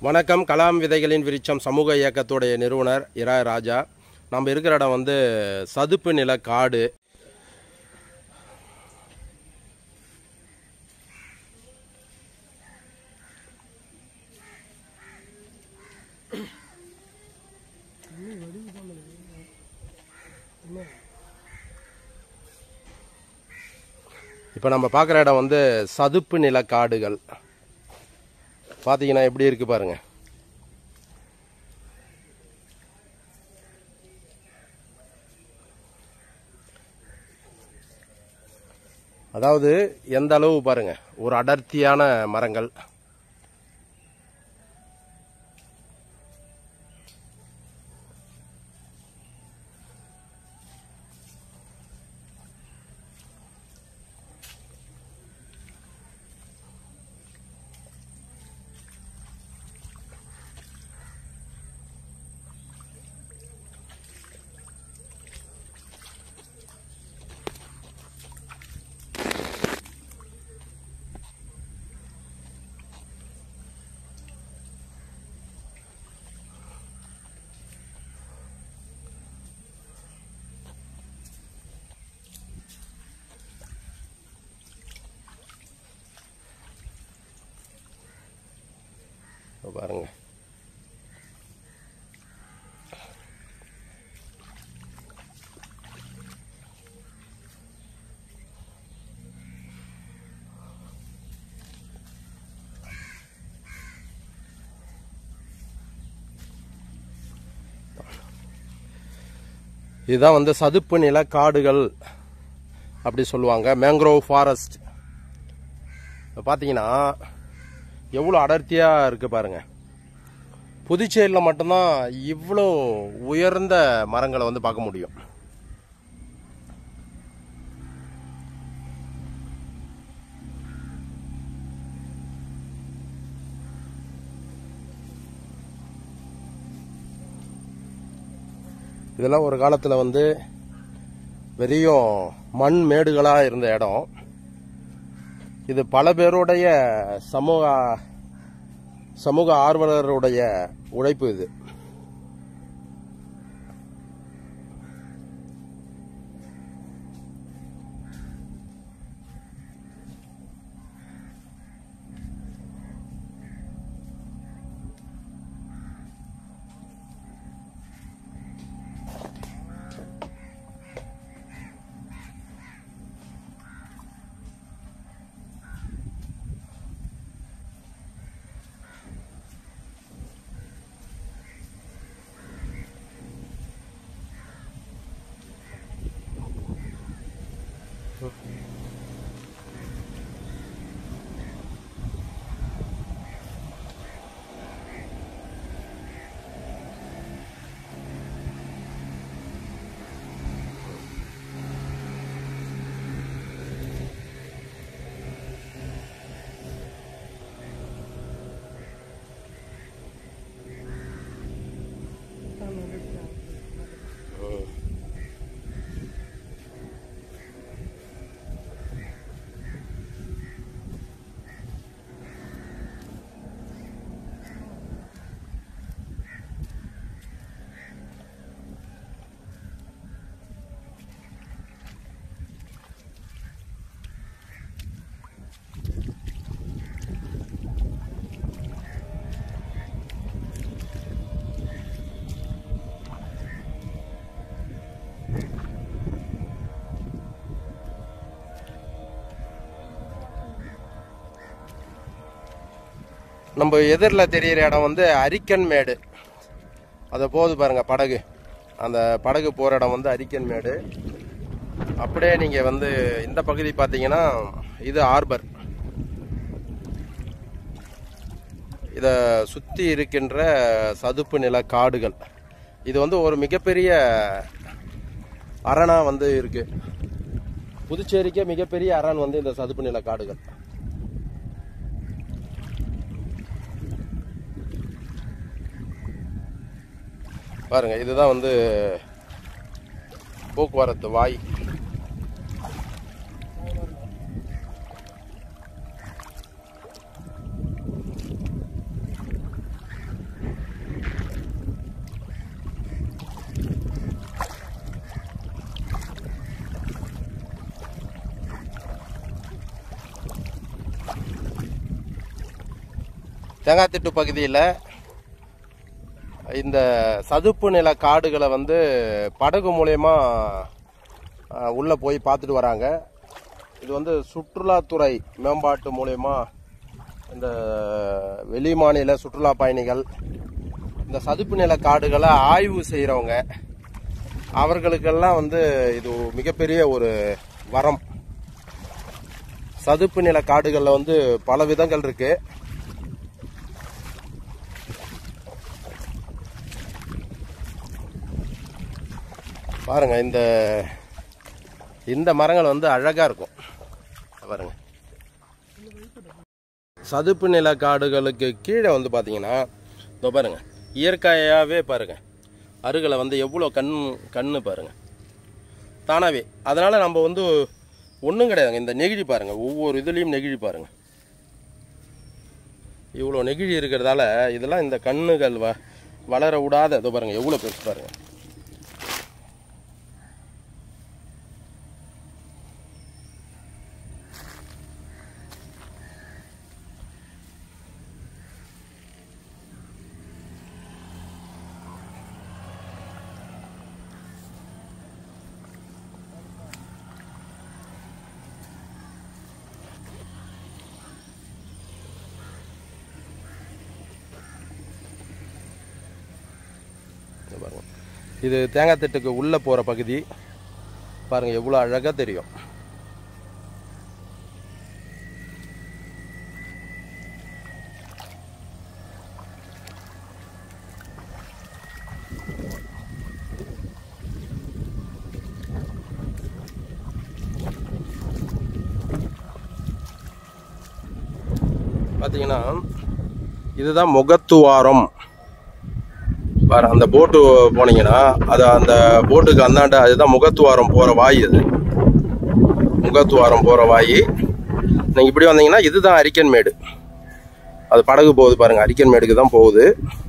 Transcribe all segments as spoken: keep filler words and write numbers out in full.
வணக்கம். கலாம் விதைகளின் விருட்சம் சமூக இயக்கத்துடைய நிறுவனர் இரா ராஜா. நம்ம இருக்கிற இடம் வந்து சதுப்பு நில காடு. இப்போ நம்ம பார்க்குற இடம் வந்து சதுப்பு நில காடுகள். பார்த்தீங்கன்னா எப்படி இருக்கு பாருங்க. அதாவது எந்த அளவு பாருங்க, ஒரு அடர்த்தியான மரங்கள். பாருங்க, இதுதான் வந்து சதுப்பு நில காடுகள் அப்படி சொல்லுவாங்க, மேங்க்ரோவ் ஃபாரஸ்ட். பார்த்தீங்கன்னா எவ்வளோ அடர்த்தியாக இருக்கு பாருங்க. புதுச்சேரியில் மட்டும்தான் இவ்வளோ உயர்ந்த மரங்களை வந்து பார்க்க முடியும். இதெல்லாம் ஒரு காலத்தில் வந்து வெறும் மண் மேடுகளாக இருந்த இடம். இது பல பேருடைய சமூக சமூக ஆர்வலருடைய உழைப்பு இது. நம்ம எதிரில் தெரிகிற இடம் வந்து அரிக்கன் மேடு. அதை போகுது பாருங்க படகு. அந்த படகு போகிற இடம் வந்து அரிக்கன் மேடு. அப்படியே நீங்கள் வந்து இந்த பகுதி பார்த்தீங்கன்னா இது ஹார்பர். இதை சுற்றி இருக்கின்ற சதுப்பு நில காடுகள். இது வந்து ஒரு மிகப்பெரிய அரணா வந்து இருக்கு. புதுச்சேரிக்கே மிகப்பெரிய அரண் வந்து இந்த சதுப்பு நில காடுகள். பாருங்க, இதுதான் வந்து போக்குவரத்து வாய். தேங்காய்த்திட்டு பகுதியில் இந்த சதுப்பு நில காடுகளை வந்து படகு மூலயமா உள்ளே போய் பார்த்துட்டு வராங்க. இது வந்து சுற்றுலாத்துறை மேம்பாட்டு மூலயமா இந்த வெளி மாநில சுற்றுலா பயணிகள் இந்த சதுப்பு நில காடுகளை ஆய்வு செய்கிறவங்க அவர்களுக்கெல்லாம் வந்து இது மிகப்பெரிய ஒரு வரம். சதுப்பு நில காடுகளில் வந்து பல விதங்கள் இருக்கு. பாருங்க, இந்த இந்த மரங்கள் வந்து அழகா இருக்கும். பாருங்க, சதுப்பு நில காடுகளுக்கு கீழே வந்து பாத்தீங்கன்னா இதோ பாருங்க, இயற்கையாகவே பாருங்க அருகில் வந்து எவ்வளோ கண் கண்ணு பாருங்க தானாவே. அதனால நம்ம வந்து ஒன்றும் கிடையாதுங்க. இந்த நெகிழி பாருங்க, ஒவ்வொரு இதுலேயும் நெகிழி பாருங்க, இவ்வளோ நெகிழி இருக்கிறதால இதெல்லாம் இந்த கண்ணுகள் வ வளர விடாத. இதோ பாருங்க எவ்வளோ பெருசு பாருங்க. இது தேங்காய்த்திட்டுக்கு உள்ள போற பகுதி பாருங்க, எவ்வளவு அழகா தெரியும். பாத்தீங்கன்னா இதுதான் முகத்துவாரம். பாரு, அந்த போட்டு போனீங்கன்னா அது அந்த போட்டுக்கு அந்தாண்ட அதுதான் முகத்துவாரம் போற வாய். அது முகத்துவாரம் போற வாய். நீங்க இப்படி வந்தீங்கன்னா இதுதான் அரிக்கன் மேடு. அது படகு போகுது பாருங்க, அரிக்கன் மேடுக்கு தான் போகுது.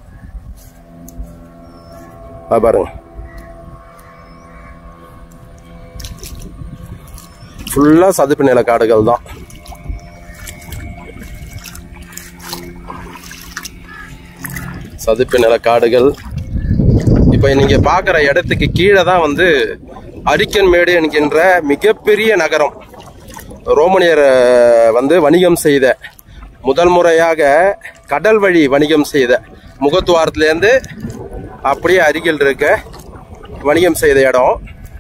பாருங்க, ஃபுல்லா சதுப்பு நில காடுகள் தான். சதுப்பு நில காடுகள். இப்ப நீங்க பாக்குற இடத்துக்கு கீழே தான் வந்து அரிக்கன் மேடு என்கின்ற மிகப்பெரிய நகரம். ரோமானியர் வந்து வணிகம் செய்த முதல் முறையாக கடல் வழி வணிகம் செய்த முகத்துவாரத்திலேருந்து அப்படியே அருகில் இருக்க வணிகம் செய்த இடம்.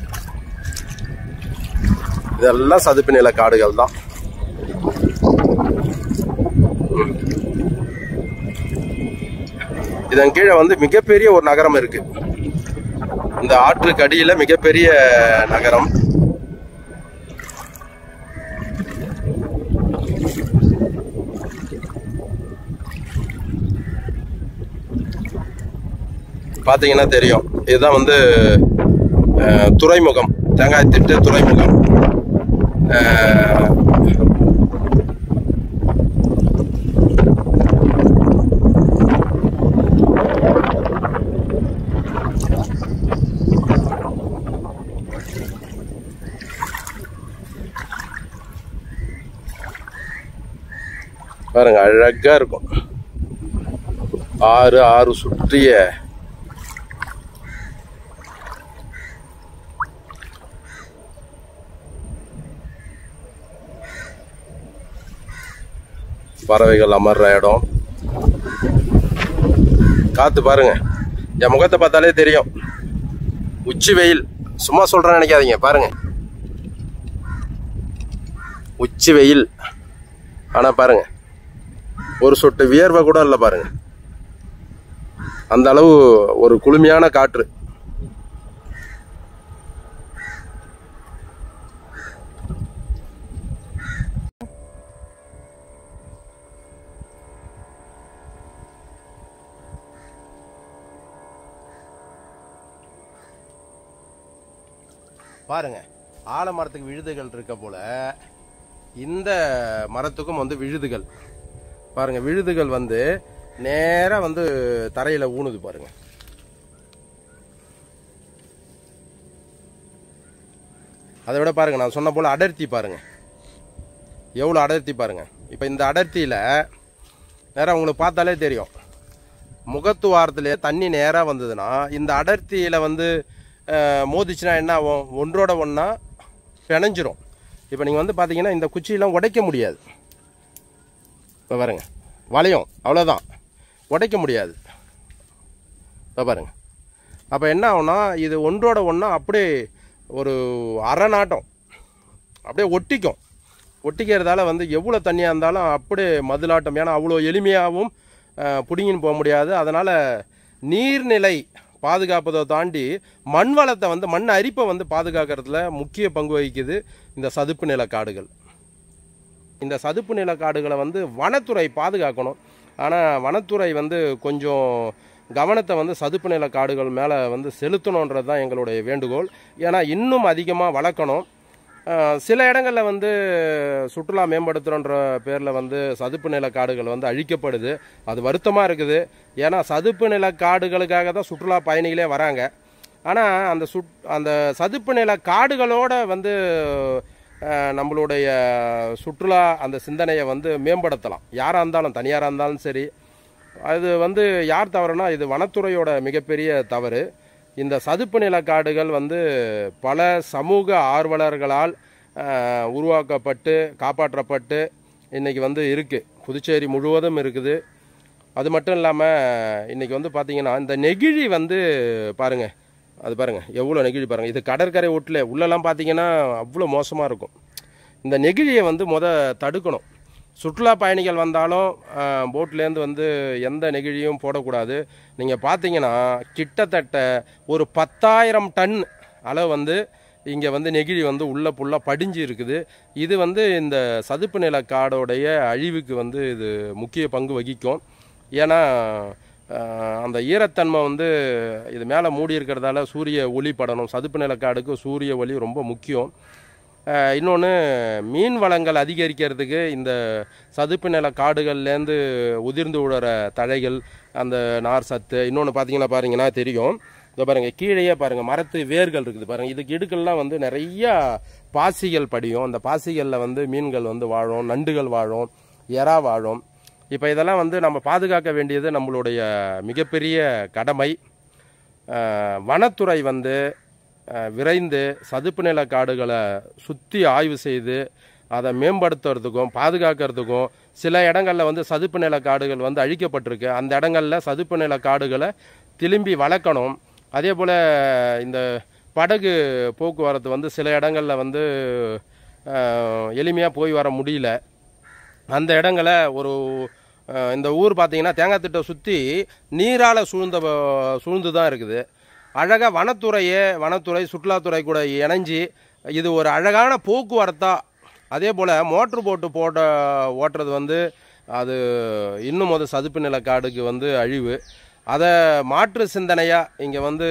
இதெல்லாம் சதுப்பு நில காடுகள் தான். இதன் கீழே வந்து மிகப்பெரிய ஒரு நகரம் இருக்கு. இந்த ஆற்றுக்கு அடியில மிகப்பெரிய நகரம். பாத்தீங்கன்னா தெரியும், இதுதான் வந்து துறைமுகம், தேங்காய்த்திட்டு துறைமுகம். பாருங்க, அழகா இருக்கும். ஆறு ஆறு சுற்றிய பறவைகள் அமர்ற இடம். காத்து பாருங்க, என் முகத்தை பார்த்தாலே தெரியும். உச்சி வெயில், சும்மா சொல்றேன்னு நினைக்காதீங்க. பாருங்க, உச்சி வெயில். ஆனா பாருங்க, ஒரு சொட்டு வியர்வை கூட இல்லை பாருங்க. அந்த அளவு ஒரு குளுமையான காற்று. பாருங்க, ஆலமரத்துக்கு விழுதுகள் இருக்க போல இந்த மரத்துக்கும் வந்து விழுதுகள். பாருங்க, விழுதுகள் வந்து நேரா வந்து தரையில ஊனுது பாருங்க. அதை விட பாருங்க, நான் சொன்ன போல அடர்த்தி பாருங்க, எவ்வளவு அடர்த்தி பாருங்க. இப்ப இந்த அடர்த்தியில நேராக உங்களுக்கு பார்த்தாலே தெரியும். முகத்துவாரத்திலே தண்ணி நேராக வந்ததுன்னா இந்த அடர்த்தியில் வந்து மோதிச்சுன்னா என்ன ஆகும், ஒன்றோட ஒன்றா பிணைஞ்சிரும். இப்போ நீங்கள் வந்து பார்த்தீங்கன்னா இந்த குச்சியெல்லாம் உடைக்க முடியாது. இப்போ பாருங்க வளையம், அவ்வளோதான், உடைக்க முடியாது. இப்போ பாருங்க. அப்போ என்ன ஆகும்னா இது ஒன்றோட ஒன்றா அப்படியே ஒரு அரை நாட்டம் அப்படியே ஒட்டிக்கும். ஒட்டிக்கிறதால வந்து எவ்வளோ தண்ணியாக இருந்தாலும் அப்படியே மதுளாட்டம். ஏன்னா அவ்வளோ எளிமையாகவும் பிடிங்கின்னு போக முடியாது. அதனால் நீர்நிலை பாதுகாப்பதை தாண்டி மண் வளத்தை வந்து மண் அரிப்பை வந்து பாதுகாக்கிறதுல முக்கிய பங்கு வகிக்குது இந்த சதுப்பு நில காடுகள். இந்த சதுப்பு நில காடுகளை வந்து வனத்துறை பாதுகாக்கணும். ஆனால் வனத்துறை வந்து கொஞ்சம் கவனத்தை வந்து சதுப்பு நில காடுகள் மேலே வந்து செலுத்தணுன்றது தான் எங்களுடைய வேண்டுகோள். ஏன்னா இன்னும் அதிகமாக வளர்க்கணும். சில இடங்களில் வந்து சுற்றுலா மேம்படுத்துகிற பேரில் வந்து சதுப்பு நில காடுகள் வந்து அழிக்கப்படுது. அது வருத்தமாக இருக்குது. ஏன்னா சதுப்பு நில காடுகளுக்காக தான் சுற்றுலா பயணிகளே வராங்க. ஆனால் அந்த சுட் அந்த சதுப்பு நில காடுகளோட வந்து நம்மளுடைய சுற்றுலா அந்த சிந்தனையை வந்து மேம்படுத்தலாம். யாராக இருந்தாலும், தனியாராக இருந்தாலும் சரி. அது வந்து யார் தவறுனா இது வனத்துறையோட மிகப்பெரிய தவறு. இந்த சதுப்பு நில காடுகள் வந்து பல சமூக ஆர்வலர்களால் உருவாக்கப்பட்டு காப்பாற்றப்பட்டு இன்றைக்கி வந்து இருக்குது. புதுச்சேரி முழுவதும் இருக்குது. அது மட்டும் இல்லாமல் இன்றைக்கி வந்து பார்த்திங்கன்னா இந்த நெகிழி வந்து பாருங்கள், அது பாருங்கள் எவ்வளோ நெகிழி பாருங்கள். இது கடற்கரை ஒட்டில் உள்ளெல்லாம் பார்த்திங்கன்னா அவ்வளோ மோசமாக இருக்கும். இந்த நெகிழியை வந்து முத தடுக்கணும். சுற்றுலா பயணிகள் வந்தாலும் போட்லேருந்து வந்து எந்த நெகிழியும் போடக்கூடாது. நீங்கள் பார்த்தீங்கன்னா கிட்டத்தட்ட ஒரு பத்தாயிரம் டன் அளவு வந்து இங்கே வந்து நெகிழி வந்து உள்ள புல்லாக படிஞ்சு இருக்குது. இது வந்து இந்த சதுப்பு நில காடோடைய அழிவுக்கு வந்து இது முக்கிய பங்கு வகிக்கும். ஏன்னா அந்த ஈரத்தன்மை வந்து இது மேலே மூடி இருக்கிறதால சூரிய ஒளி படணும். சதுப்பு நில காடுக்கு சூரிய ஒளி ரொம்ப முக்கியம். இன்னொன்று, மீன் வளங்கள் அதிகரிக்கிறதுக்கு இந்த சதுப்பு நில காடுகள்லேருந்து உதிர்ந்து விடுற தழைகள், அந்த நார் சத்து. இன்னொன்று பார்த்தீங்கன்னா பாருங்கன்னா தெரியும். இதை பாருங்கள், கீழேயே பாருங்கள் மரத்து வேர்கள் இருக்குது பாருங்கள். இதுக்கு இடுக்கெல்லாம் வந்து நிறையா பாசிகள் படியும். அந்த பாசிகளில் வந்து மீன்கள் வந்து வாழும், நண்டுகள் வாழும், எறா வாழும். இப்போ இதெல்லாம் வந்து நம்ம பாதுகாக்க வேண்டியது நம்மளுடைய மிகப்பெரிய கடமை. வனத்துறை வந்து விரைந்து சதுப்பு நில காடுகளை சுற்றி ஆய்வு செய்து அதை மேம்படுத்துறதுக்கும் பாதுகாக்கிறதுக்கும், சில இடங்களில் வந்து சதுப்பு நில காடுகள் வந்து அழிக்கப்பட்டிருக்கு. அந்த இடங்களில் சதுப்பு நில காடுகளை திரும்பி வளர்க்கணும். அதே போல் இந்த படகு போக்குவரத்து வந்து சில இடங்களில் வந்து எளிமையாக போய் வர முடியல. அந்த இடங்களை ஒரு இந்த ஊர் பார்த்திங்கன்னா தேங்காய் திட்டை சுற்றி நீரால் சூழ்ந்த சூழ்ந்து தான் இருக்குது. அழகாக வனத்துறையே வனத்துறை சுற்றுலாத்துறை கூட இணைஞ்சி இது ஒரு அழகான போக்குவரத்தாக, அதே போல் மோட்ரு போட்டு போட்ட ஓட்டுறது வந்து அது இன்னும் ஒரு சதுப்பு நில காடுக்கு வந்து அழிவு. அதை மாற்று சிந்தனையாக இங்கே வந்து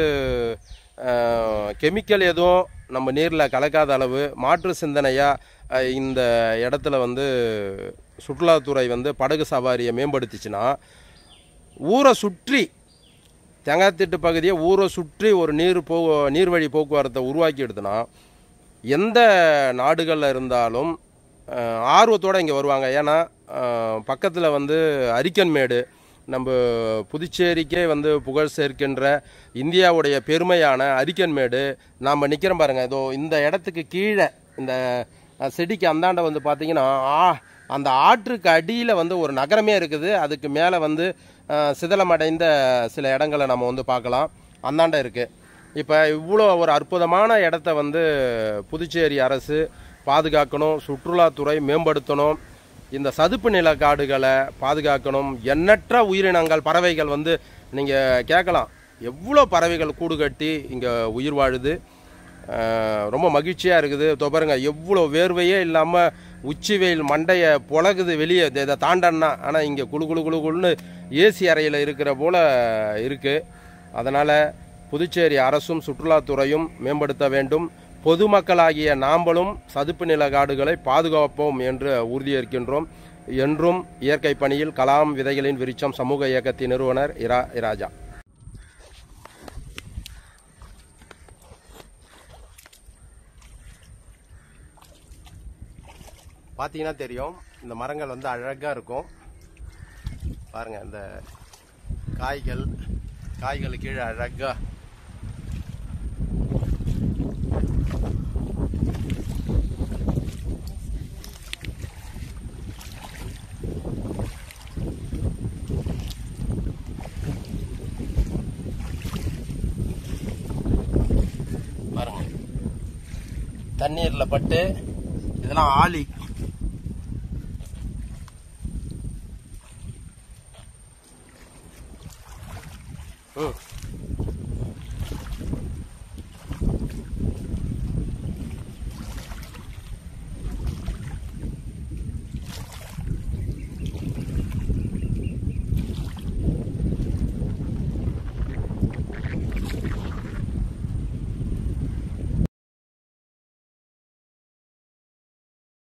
கெமிக்கல் எதுவும் நம்ம நீரில் கலக்காத அளவு மாற்று சிந்தனையாக இந்த இடத்துல வந்து சுற்றுலாத்துறை வந்து படகு சவாரியை மேம்படுத்திச்சுன்னா, ஊரை சுற்றி தேங்காய்த்திட்டு பகுதியை ஊரை சுற்றி ஒரு நீர் போ நீர்வழி போக்குவரத்தை உருவாக்கி எடுத்தோன்னா எந்த நாடுகளில் இருந்தாலும் ஆர்வத்தோடு இங்கே வருவாங்க. ஏன்னா பக்கத்தில் வந்து அரிக்கன்மேடு, நம்ம புதுச்சேரிக்கே வந்து புகழ் சேர்க்கின்ற இந்தியாவுடைய பெருமையான அரிக்கன்மேடு. நாம் நிற்கிறோம் பாருங்கள், இதோ இந்த இடத்துக்கு கீழே இந்த செடிக்கு அந்தாண்ட வந்து பார்த்திங்கன்னா அந்த ஆற்றுக்கு அடியில் வந்து ஒரு நகரமே இருக்குது. அதுக்கு மேலே வந்து சிதலமடைந்த சில இடங்களை நம்ம வந்து பார்க்கலாம். அந்தாண்ட இருக்குது. இப்போ இவ்வளோ ஒரு அற்புதமான இடத்த வந்து புதுச்சேரி அரசு பாதுகாக்கணும், சுற்றுலாத்துறை மேம்படுத்தணும், இந்த சதுப்பு நில காடுகளை பாதுகாக்கணும். எண்ணற்ற உயிரினங்கள், பறவைகள் வந்து நீங்கள் கேட்கலாம், எவ்வளோ பறவைகள் கூடு கட்டி இங்கே உயிர் வாழுது. ரொம்ப மகிழ்ச்சியாக இருக்குது. தொபருங்க எவ்வளோ வேர்வையே இல்லாமல் உச்சி வெயில் மண்டையை புழகுது வெளியே இதை தாண்டன்னா. ஆனால் இங்கே குழு குழு குழு குழுன்னு ஏசி அறையில் இருக்கிற போல் இருக்குது. அதனால் புதுச்சேரி அரசும் சுற்றுலாத்துறையும் மேம்படுத்த வேண்டும். பொதுமக்களாகிய நாம்பளும் சதுப்பு நில காடுகளை பாதுகாப்போம் என்று உறுதியேற்கின்றோம். என்றும் இயற்கை பணியில் கலாம் விதைகளின் விருட்சம் சமூக இயக்கத்தின் நிறுவனர் இரா இராஜா. பார்த்தீங்கன்னா தெரியும், இந்த மரங்கள் வந்து அழகாக இருக்கும். பாருங்க இந்த காய்கள் காய்கள் கீழே அழகா பாருங்க தண்ணீர்ல பட்டு இதெல்லாம் ஆளி. ம்